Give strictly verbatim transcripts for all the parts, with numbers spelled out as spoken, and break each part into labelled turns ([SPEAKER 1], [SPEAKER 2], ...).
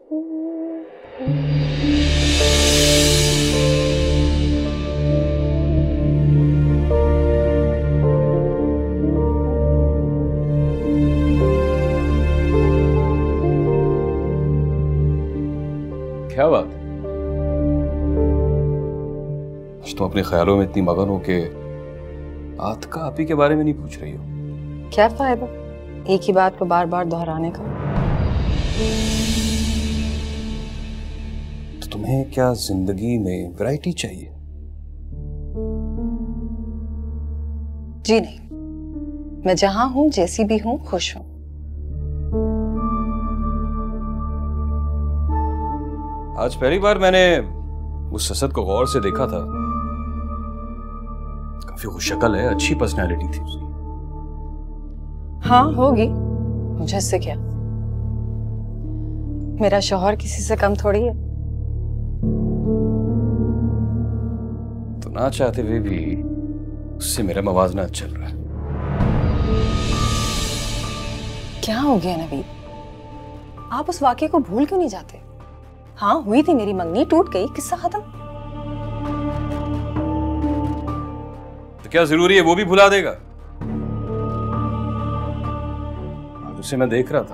[SPEAKER 1] क्या बात? आज तो अपने ख्यालों में इतनी मगन हो के आतिका आपी के बारे में नहीं पूछ रही हो।
[SPEAKER 2] क्या फायदा एक ही बात को बार बार दोहराने का।
[SPEAKER 1] तो तुम्हें क्या जिंदगी में वैरायटी चाहिए?
[SPEAKER 2] जी नहीं, मैं जहां हूं जैसी भी हूं खुश हूं।
[SPEAKER 1] आज पहली बार मैंने उस असद को गौर से देखा था। काफी खुशशक्ल है, अच्छी पर्सनैलिटी थी उसकी।
[SPEAKER 2] हाँ होगी, मुझे इससे क्या। मेरा शौहर किसी से कम थोड़ी है।
[SPEAKER 1] तो ना चाहते हुए भी उससे मेरा मवाजना चल रहा है।
[SPEAKER 2] क्या हो गया नवीद, आप उस वाकये को भूल क्यों नहीं जाते? हाँ हुई थी मेरी मंगनी, टूट गई, किस्सा खत्म।
[SPEAKER 1] तो क्या जरूरी है वो भी भुला देगा? आज उसे मैं देख रहा था,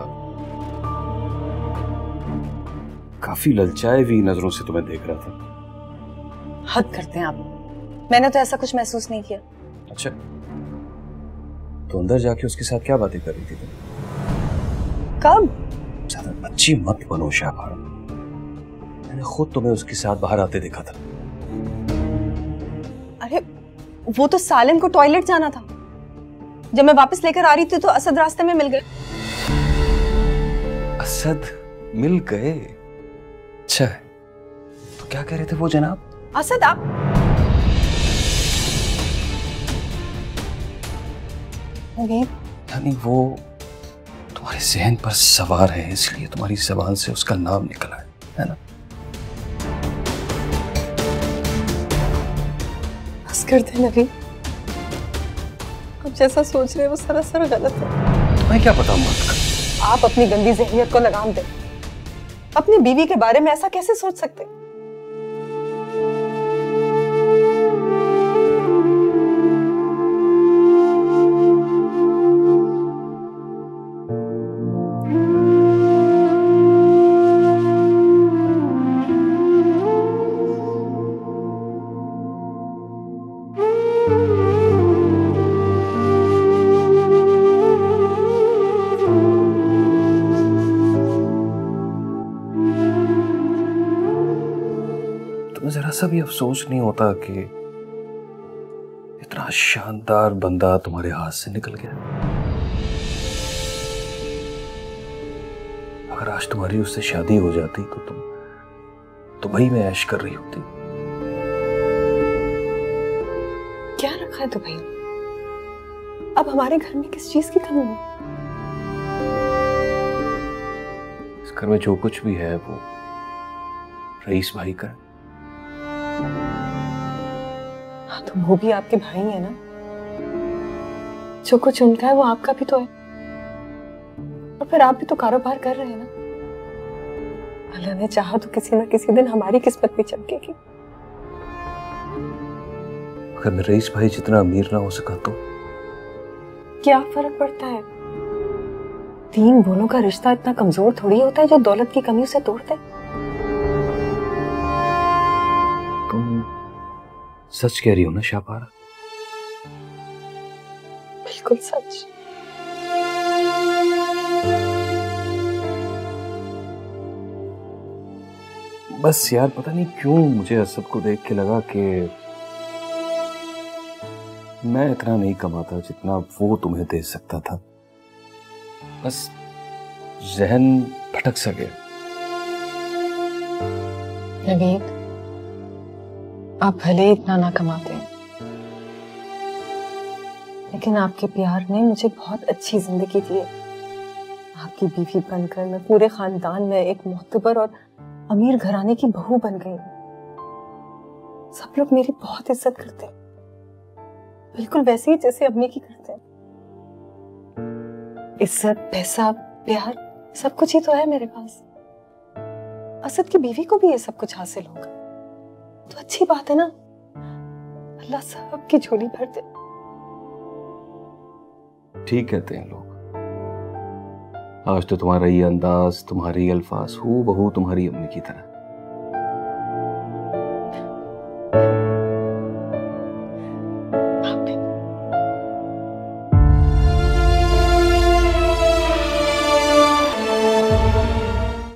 [SPEAKER 1] काफी ललचाए हुई नजरों से तुम्हें देख रहा था।
[SPEAKER 2] हद करते हैं आप, मैंने तो ऐसा कुछ महसूस नहीं किया।
[SPEAKER 1] अच्छा, तो अंदर जाके उसके साथ क्या बातें कर रही थी तुम?
[SPEAKER 2] कब?
[SPEAKER 1] ज्यादा बच्ची मत बनो शाहबारा, मैंने खुद तुम्हें उसके साथ बाहर आते देखा था।
[SPEAKER 2] अरे वो तो सालिम को टॉयलेट जाना था, जब मैं वापस लेकर आ रही थी तो असद रास्ते में मिल गए।
[SPEAKER 1] असद मिल गए? अच्छा है, तो क्या कह रहे थे वो जनाब?
[SPEAKER 2] असद आप
[SPEAKER 1] यानी वो तुम्हारे जहन पर सवार है, इसलिए तुम्हारी जबान से उसका नाम निकला है, है ना?
[SPEAKER 2] बस कर दे नवीन, आप जैसा सोच रहे हैं वो सरासर गलत है।
[SPEAKER 1] तुम्हें क्या पता मत कर।
[SPEAKER 2] आप अपनी गंदी ज़हनियत को लगाम दें। अपनी बीवी के बारे में ऐसा कैसे सोच सकते?
[SPEAKER 1] जरा सा भी अफसोस नहीं होता कि इतना शानदार बंदा तुम्हारे हाथ से निकल गया? अगर आज तुम्हारी उससे शादी हो जाती तो तुम दुबई में ऐश कर रही होती।
[SPEAKER 2] क्या रखा है दुबई? अब हमारे घर में किस चीज की कमी है?
[SPEAKER 1] इस घर में जो कुछ भी है वो रईस भाई का है।
[SPEAKER 2] हाँ तो वो भी आपके भाई है ना, जो कुछ उनका है वो आपका भी तो है, और फिर आप भी तो कारोबार कर रहे हैं ना। अल्लाह ने चाहा तो किसी ना किसी दिन हमारी किस्मत भी चमकेगी।
[SPEAKER 1] अगर मैं रईस भाई जितना अमीर ना हो सका तो
[SPEAKER 2] क्या फर्क पड़ता है? तीन बोलों का रिश्ता इतना कमजोर थोड़ी होता है जो दौलत की कमी उसे तोड़ दे।
[SPEAKER 1] तुम सच कह रही हो ना शाहबारा?
[SPEAKER 2] बिल्कुल सच।
[SPEAKER 1] बस यार पता नहीं क्यों मुझे असद को देख के लगा कि मैं इतना नहीं कमाता जितना वो तुम्हें दे सकता था। बस जहन भटक सा गया।
[SPEAKER 2] नवीद, आप भले इतना ना कमाते हैं, लेकिन आपके प्यार ने मुझे बहुत अच्छी जिंदगी दी है। आपकी बीवी बनकर मैं पूरे खानदान में एक मोहतबर और अमीर घराने की बहू बन गई। सब लोग मेरी बहुत इज्जत करते हैं, बिल्कुल वैसे ही जैसे अम्मी की करते हैं। इज्जत, पैसा, प्यार, सब कुछ ही तो है मेरे पास। असद की बीवी को भी ये सब कुछ हासिल होगा तो अच्छी बात है ना। अल्लाह सबकी झोली भर दे।
[SPEAKER 1] ठीक कहते हैं लोग। आज तो तुम्हारा ये अंदाज, तुम्हारे ये अल्फाज हूबहू तुम्हारी अम्मी की तरह।